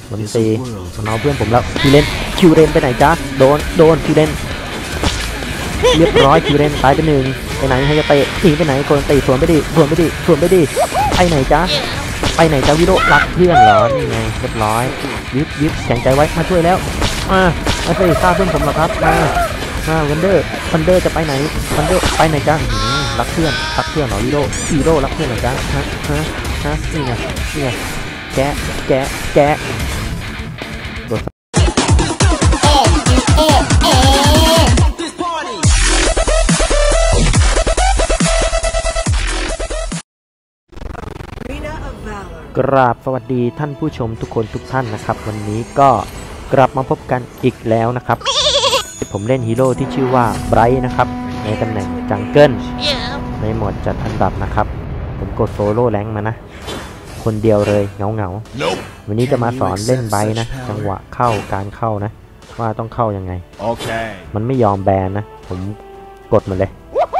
มันตีมันเอาเพื่อนผมแล้วคิวเลนไปไหนจ๊ะโดนคิวเลนเรียบร้อยคิวเลนตายไปหนึ่งไปไหนให้จะเตะหนีไปไหนโกนเตะสวนไปดิไปไหนจ๊ะวิโรรักเพื่อนเหรอนี่ไงเรียบร้อยยึดแข็งใจไว้มาช่วยแล้วมาสิฆ่าเพื่อนผมเหรอครับมาวันเดอร์จะไปไหนไปไหนจ๊ะรักเพื่อนเหรอวิโรรักเพื่อนเหรอจ๊ะฮะนี่ไงแกะกราบสวัสดีท่านผู้ชมทุกคนทุกท่านนะครับวันนี้ก็กลับมาพบกันอีกแล้วนะครับผมเล่นฮีโร่ที่ชื่อว่าไบรท์นะครับในตำแหน่งจังเกิลในโหมดจัดอันดับนะครับผมกดโซโล่แรงมานะคนเดียวเลยเงาวันนี้จะมาสอนเล่นไบรท์นะจังหวะการเข้านะว่าต้องเข้ายังไงมันไม่ยอมแบนนะผมกดมันเลย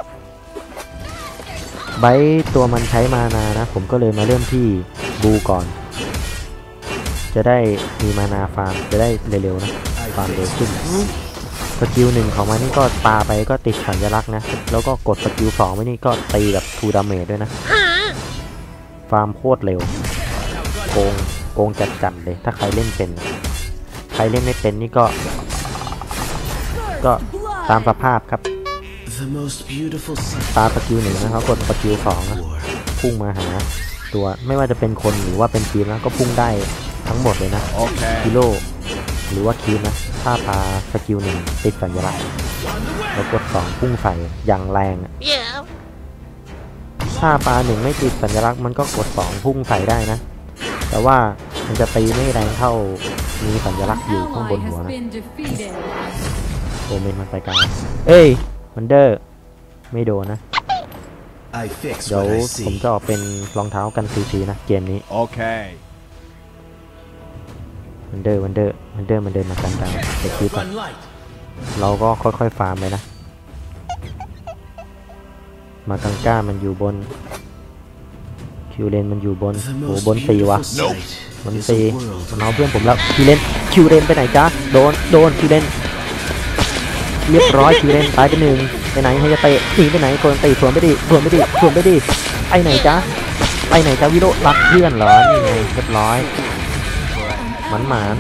ไบรท์ตัวมันใช้มานานะผมก็เลยมาเริ่มที่บูก่อนจะได้มีมานาฟาร์มจะได้เร็วๆนะฟาร์มเร็วขึ้นสกิล1ของมันนี่ก็ปาไปก็ติดสัญลักษณ์นะแล้วก็กดสกิล2ไว้นี่ก็ตีแบบ2ดาเมจด้วยนะฟาร์มโคตรเร็วโกงจัดเลยถ้าใครเล่นเป็นใครเล่นไม่เป็นนี่ก็ตามสภาพครับตาสกิล1นะครับกดสกิล2นะพุ่งมาหาตัวไม่ว่าจะเป็นคนหรือว่าเป็นทีมนะก็พุ่งได้ทั้งหมดเลยนะกิโลหรือว่าคีมนะถ้าพาสกิล1ติดสัญลักษณ์แล้วกด2พุ่งใส่อย่างแรงถ้าปา1ไม่ติดสัญลักษณ์มันก็กด2พุ่งใส่ได้นะแต่ว่ามันจะตีไม่แรงเท่ามีสัญลักษณ์อยู่ข้างบนหัวนะโอเมนมันไปกลางมันเดอร์ไม่โดนนะเดี๋ยวผมจะออกเป็นรองเท้ากันซีนะเกมนี้มันเดินมากันเด็กคิดเราก็ค่อยๆฟาร์มไปนะมากังก้ามันอยู่บนคิวเลนมันอยู่บนบน4วะมันเอาเพื่อนผมแล้วคิวเลนไปไหนจ๊ะโดนคิวเลนเรียบร้อยคิวเลนตายไปหนึ่งไปไหนให้จะเตะหนีไปไหนโกนเตะสวนไปดิไปไหนจ๊ะวิโรรักเพื่อนเหรอนี่ไงเรียบร้อยหมัน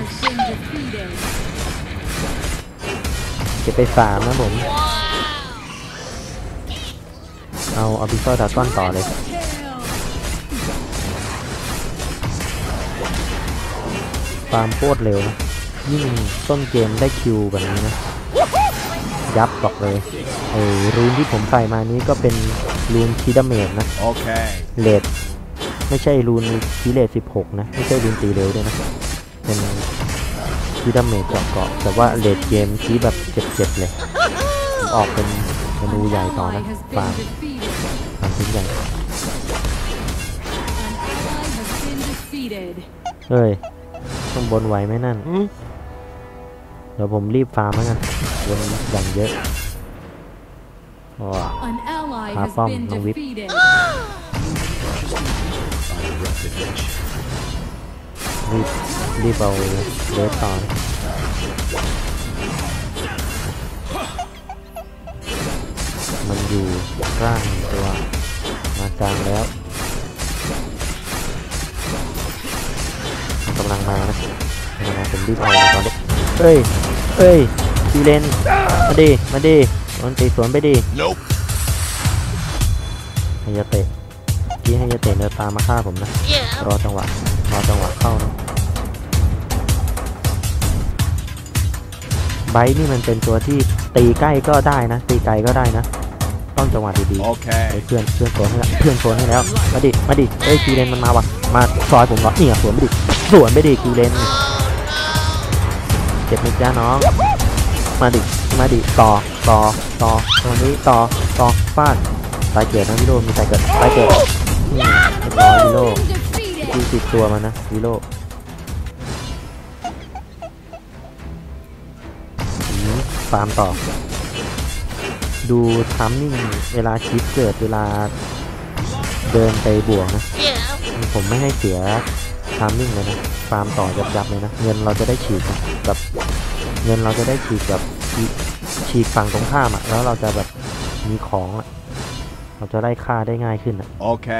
เก็บไป3นะผมเอาบิโซ่ดาก้อนต่อเลยฟาร์มโคตรเร็วนะยิ่งต้นเกมได้คิวแบบนี้นะยับบอกเลยรูนที่ผมใส่มานี้ก็เป็นรูนคีดาเมจนะเลดไม่ใช่รูนคีเลด16นะไม่ใช่รูนตีเร็วด้วยนะเป็นคีดาเมจเกาะแต่ว่าเลดเกมคีแบบเจ็บเลยผมออกเป็นเมนูใหญ่ต่อนะฟาร์มชิ้นใหญ่ต้องบนไหวไหมนั่นเดี๋ยวผมรีบฟาร์มแล้วกันบนอย่างเยอะพาป้อมน้องวิปรีบเอาเลสต่อมันอยู่ร่างตัวมากลางแล้วกำลังมานะผมรีบเอาตอนนี้คิวเลนมาดิมันตีสวนไปดิให้ยาเตะเดินตามมาฆ่าผมนะรอจังหวะเข้านะไบนี่มันเป็นตัวที่ตีใกล้ก็ได้นะตีไกลก็ได้นะต้องจังหวะดีๆเพื่อนโซนให้แล้วมาดิคิวเลนมันมาวะมาซอยผมเหรอนี่สวนไปดิคิวเลนเจ็บไหมจ้าน้องมาดิต่อตัวนี้ต่อฟาดตายเกิดนะวิโรมีตายเกิดวิโรที่ติดตัวมันนะวิโรฟาร์มต่อดูทัมมิ่งเวลาคลิปเกิดเวลาเดินไปบวกนะผมไม่ให้เสียทัมมิ่งเลยนะฟาร์มต่อยับๆเลยนะเงินเราจะได้ฉีกนะแบบเงินเราจะได้ฉีกแบบฉีกฝั่งตรงข้ามอ่ะแล้วเราจะแบบมีของอ่ะเราจะได้ค่าได้ง่ายขึ้นอ่ะโอเค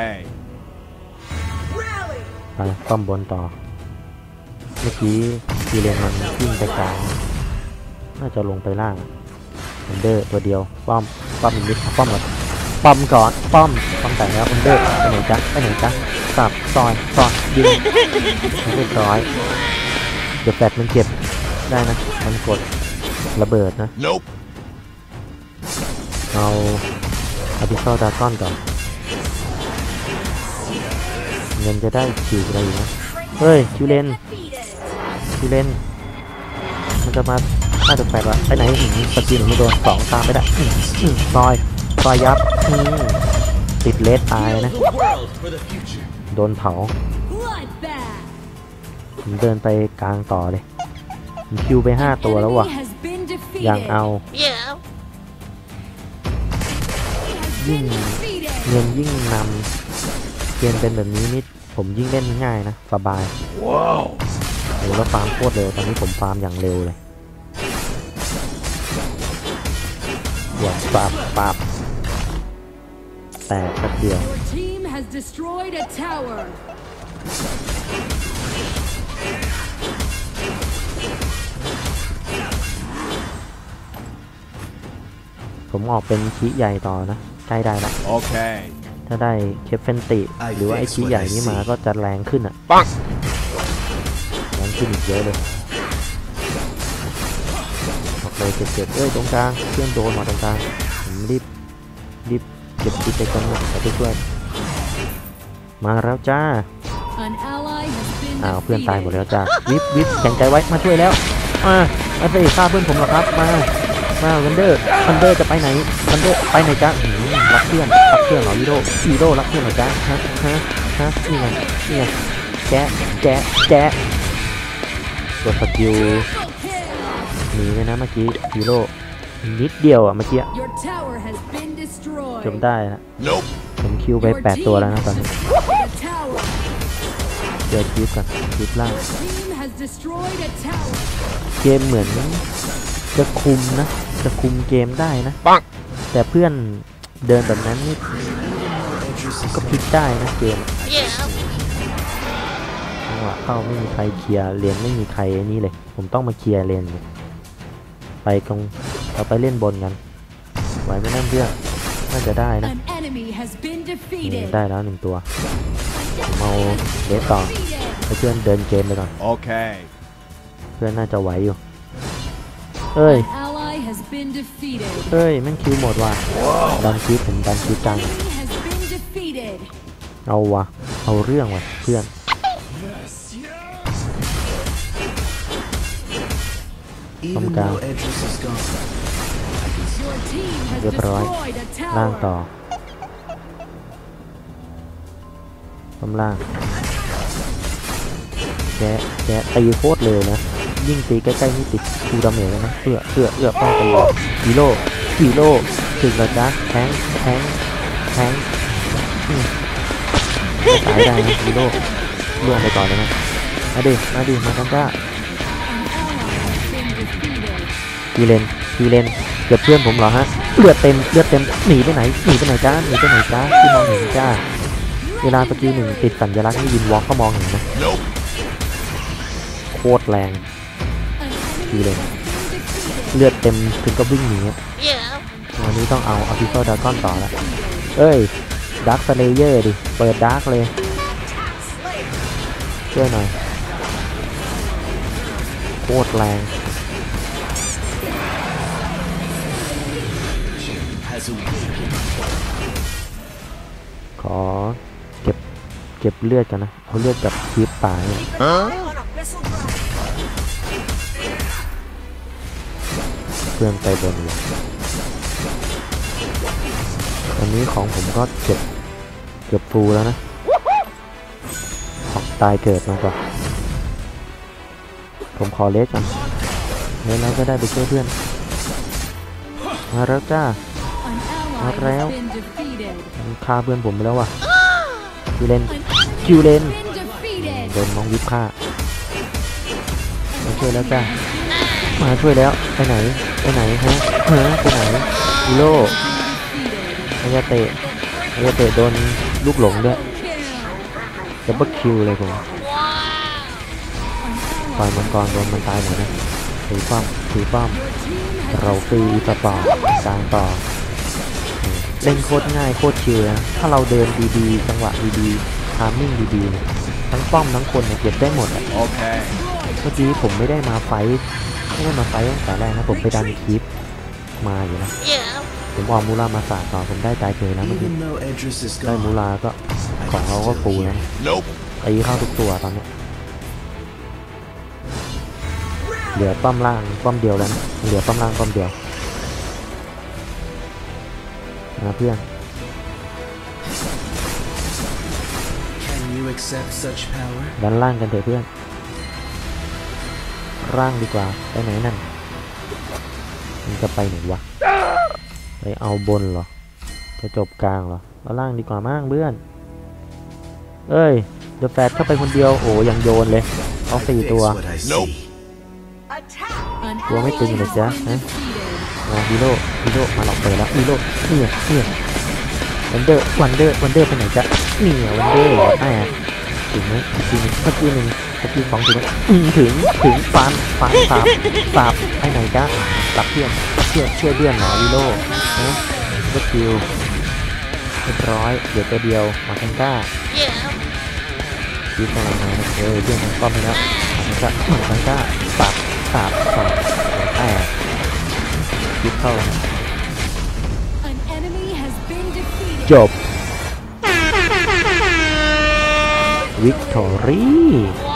ไปป้อมบนต่อเมื่อกี้ทีเลนมันวิ่งไปกลางน่าจะลงไปล่างวันเดอร์ตัวเดียวป้อมมิดป้อมก่อนป้อมแต่งแล้ววันเดอร์ไปไหนจ๊ะสับซอยยิงเรียบร้อยเดี๋ยวแฟดมันเก็บได้นะมันกดระเบิดนะ nope. เอาอาร์ติเคิลดราก้อนก่อนเงินจะได้ฉีกอะไรอยู่นะเฮ้ยคิวเลนมันจะมาน่าจะแฟดวะไปไหนสกิลไม่โดน2ตามไม่ได้ซอยยับติดเลสตายนะโดนเผาผมเดินไปกลางต่อเลยผมคิวไป5ตัวแล้ววะยังเอายิ่งเงินยิ่งนำเกมเป็นแบบนี้นี่ผมยิ่งเล่นง่ายนะสบายว้าวโอ้แล้วฟาร์มโคตรเร็วตอนนี้ผมฟาร์มอย่างเร็วเลยบวกปราบแตกแป๊บเดียวผมออกเป็นชี้ใหญ่ต่อนะใกล้ได้ละโอเคถ้าได้เคฟเฟนติหรือว่าไอชี้ใหญ่นี้มาก็จะแรงขึ้นอ่ะแรงขึ้นอีกเยอะเลยออกเลยเจ็บตรงกลางเพื่อนโดนมาตรงกลางผมรีบเก็บดิไปกันหน่อยไปช่วยมาแล้วจ้าอ้าวเพื่อนตายหมดแล้วจ้าวิบแข็งใจไว้มาช่วยแล้วมาสิฆ่าเพื่อนผมหรอครับมาวันเดอร์จะไปไหนจ้ารักเพื่อนเหรอฮีโร่รักเพื่อนเหรอจ้าฮะนี่ไงแจ๊ะตัวสกิลหนีเลยนะเมื่อกี้ฮีโร่นิดเดียวอ่ะเมื่อกี้จมได้นะผมคิวไป8ตัวแล้วนะตอนนี้เจอคลิปกันคลิปล่างเกมเหมือนจะคุมเกมได้นะแต่เพื่อนเดินแบบนั้นนี่ก็พลิกได้นะเกมจังหวะเข้าไม่มีใครเคลียร์เลนไม่มีใครนี่เลยผมต้องมาเคลียร์เลนไปตรงเราไปเล่นบนกันไหวไม่นั่นเพื่อนน่าจะได้นะได้แล้ว1ตัวเอาเดสต่อให้เพื่อนเดินเกมไปก่อนโอเคเพื่อนน่าจะไหวอยู่เอ้ยแม่งคิวหมดว่ะดันคิวผมดันคิวจังเอาวะเอาเรื่องว่ะเพื่อนตรงกลางเรียบร้อยล่างต่อล่างแกะตีโคตรเลยนะยิ่งตีใกล้ๆนี่ติดคูดาเมจแล้วนะเอื้อป้องตีฮีโร่ถึงแล้วจ้ะแทงตายได้นะฮีโร่ล่วงไปก่อนเลยนะมาดิมากันจ้าคิวเลนเกือบเพื่อนผมเหรอฮะเลือดเต็มหนีไปไหนจ้าที่มองเห็นจ้าเวลาสกิล1ติดสัญลักษณ์นี่วินวอล์กก็มองเห็นนะโคตรแรงคิวเลนเลือดเต็มถึงก็วิ่งหนีวันนี้ต้องเอาอาร์ติเคิลดราก้อนต่อละเอ้ยดาร์คสเลเยอร์ดิเปิดดาร์คเลยช่วยหน่อยโคตรแรงขอเก็บเลือดกันนะเอาเลือดกับคีบป่าเนี่ยเพื่อนไปบนอยู่อันนี้ของผมก็เก็บฟูแล้วนะออกตายเกิดมาก่อนผมขอเลสกันแล้วก็ได้ไปช่วยเพื่อนมาแล้วจ้ามาแล้วฆ่าเพื่อนผมไปแล้วว่ะคิวเลนโดนน้องวิบฆ่ามาช่วยแล้วจ้ามาช่วยแล้วไปไหนไปไหนฮะไปไหนฮีโร่อายาเตะโดนลูกหลงด้วยดับเบิลคิวเลยผมปล่อยมังกรโดนมันตายหมดนะถือป้อมเราฟรีสปอร์ตกลางต่อเล่นโคตรง่ายโคตรชิลนะถ้าเราเดินดีๆจังหวะดีๆทามมิ่งดีๆเนี่ยทั้งป้อมทั้งคนเนี่ยเก็บได้หมดอ่ะเมื่อกี้ผมไม่ได้มาไฟตั้งแต่แรกนะผมไปดันคลิปมาอยู่นะผมออกมูลามาสาดต่อผมได้ตายเฉยแล้วเมื่อกี้ได้มูลาก็ของเราก็ฟูแล้วตีเข้าทุกตัวตอนนี้เหลือป้อมล่างป้อมเดียวแล้วนะเหลือป้อมล่างป้อมเดียวนะเพื่อนดันล่างกันเถอะเพื่อนร่างดีกว่าไปไหนนั่นมันจะไปไหนวะไปเอาบนเหรอจะจบกลางเหรอเอาล่างดีกว่ามั่งเพื่อนเอ้ยเดอะแฟตเข้าไปคนเดียวโอ้ยังโยนเลยเอา4 ตัวตัวไม่ตึงเลยจ้ะฮะมาฮีโร่มาหลอกเปิดแล้วฮีโร่เนี่ยวันเดอร์ไปไหนจ๊ะเนี่ยวันเดอร์ถึงไหมเมื่อกี้สองถึงไหมถึงฟันสาบไปไหนจ๊ะรับเพื่อนช่วยเพื่อนหนอฮีโร่นะก็คิวเรียบร้อยเดี๋ยวตัวเดียวมาคันก้ายืนกำลังมาเรื่องของป้อมไปแล้วมาคันก้าสาบคิดเข้าจบวิกตอรี่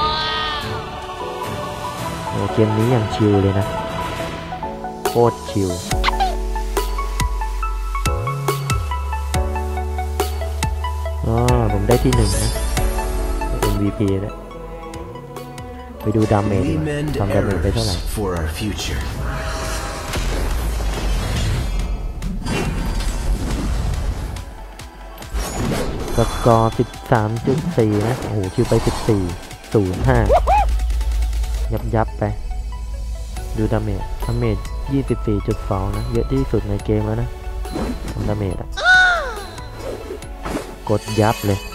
เกมนี้อย่างชิลเลยนะโคตรชิลผมได้ที่1นะ MVP แล้วไปดูดาเมจทำดาเมจไปเท่าไหร่สกอร์ 13.4 นะโอ้โหคิวไป 14.05 ยับไปดูดาเมจ 24.2 นะเยอะที่สุดในเกมแล้วนะทำดาเมจอะกดยับเลย